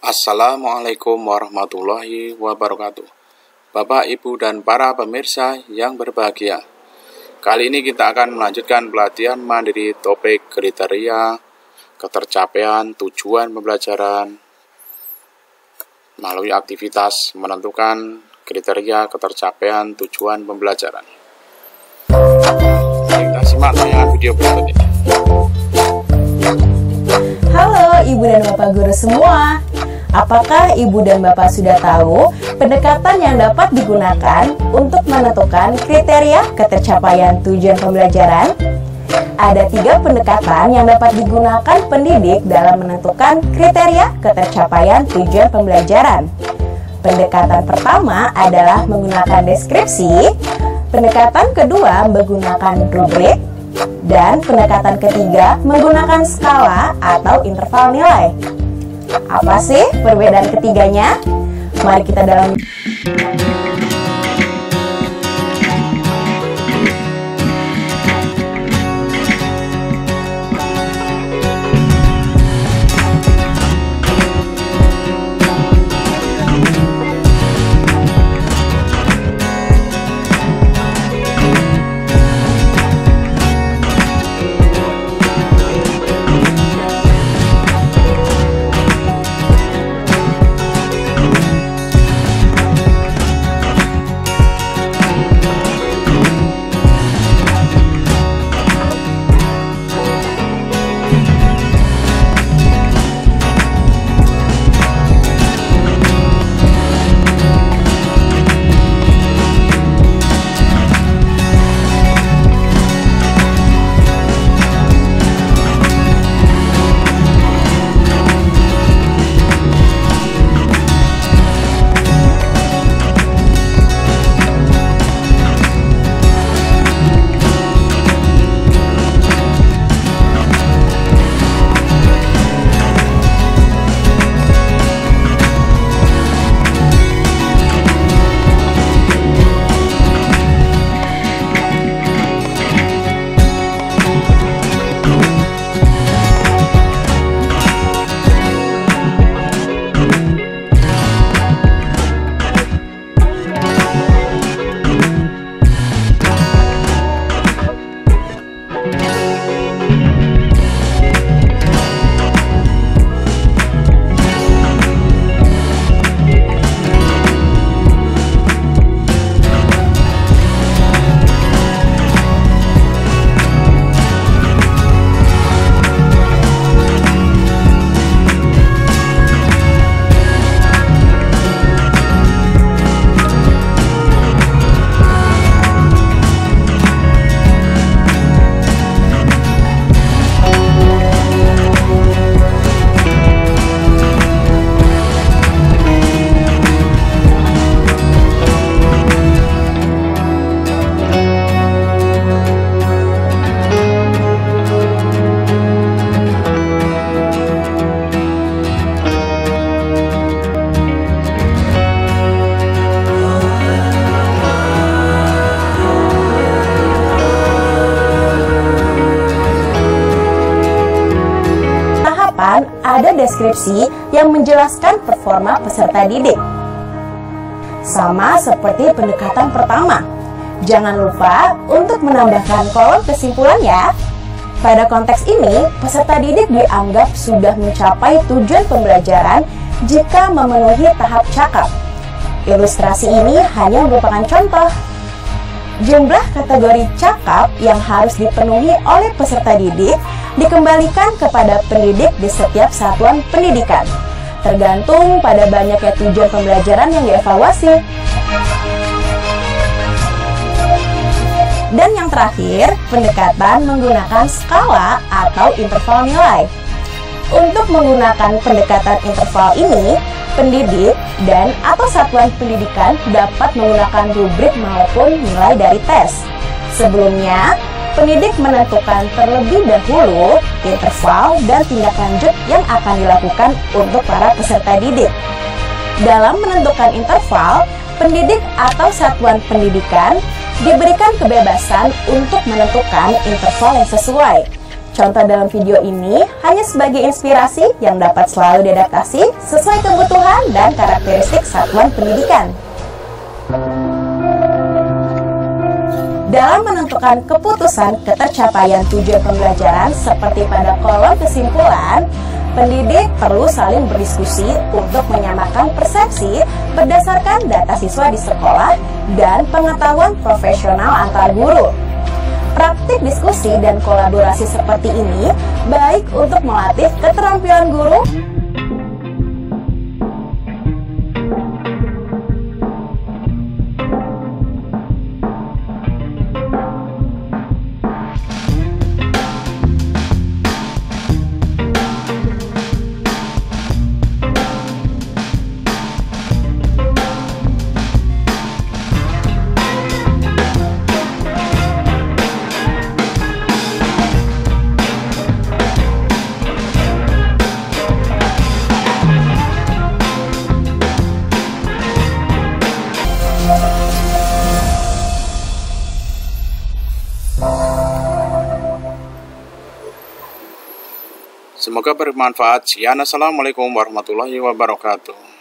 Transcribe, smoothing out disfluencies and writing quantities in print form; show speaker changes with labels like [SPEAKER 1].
[SPEAKER 1] Assalamualaikum warahmatullahi wabarakatuh. Bapak, Ibu, dan para pemirsa yang berbahagia. Kali ini kita akan melanjutkan pelatihan mandiri topik kriteria, ketercapaian, tujuan pembelajaran melalui aktivitas menentukan kriteria, ketercapaian, tujuan pembelajaran. Kita simak tayangan video berikut ini.
[SPEAKER 2] Halo Ibu dan Bapak guru semua. Apakah Ibu dan Bapak sudah tahu pendekatan yang dapat digunakan untuk menentukan kriteria ketercapaian tujuan pembelajaran? Ada 3 pendekatan yang dapat digunakan pendidik dalam menentukan kriteria ketercapaian tujuan pembelajaran. Pendekatan pertama adalah menggunakan deskripsi, pendekatan kedua menggunakan rubrik, dan pendekatan ketiga menggunakan skala atau interval nilai. Apa sih perbedaan ketiganya? Mari kita dalami. Ada deskripsi yang menjelaskan performa peserta didik. Sama seperti pendekatan pertama. Jangan lupa untuk menambahkan kolom kesimpulan ya. Pada konteks ini, peserta didik dianggap sudah mencapai tujuan pembelajaran jika memenuhi tahap cakap. Ilustrasi ini hanya merupakan contoh. Jumlah kategori cakap yang harus dipenuhi oleh peserta didik dikembalikan kepada pendidik di setiap satuan pendidikan, tergantung pada banyaknya tujuan pembelajaran yang dievaluasi. Dan yang terakhir, pendekatan menggunakan skala atau interval nilai. Untuk menggunakan pendekatan interval ini, pendidik dan atau satuan pendidikan dapat menggunakan rubrik maupun nilai dari tes. Sebelumnya, pendidik menentukan terlebih dahulu interval dan tindak lanjut yang akan dilakukan untuk para peserta didik. Dalam menentukan interval, pendidik atau satuan pendidikan diberikan kebebasan untuk menentukan interval yang sesuai. Contoh dalam video ini hanya sebagai inspirasi yang dapat selalu diadaptasi sesuai kebutuhan dan karakteristik satuan pendidikan. Dalam menentukan keputusan ketercapaian tujuan pembelajaran seperti pada kolom kesimpulan, pendidik perlu saling berdiskusi untuk menyamakan persepsi berdasarkan data siswa di sekolah dan pengetahuan profesional antar guru. Praktik diskusi dan kolaborasi seperti ini baik untuk melatih keterampilan guru
[SPEAKER 1] Semoga bermanfaat. Sekian, assalamualaikum warahmatullahi wabarakatuh.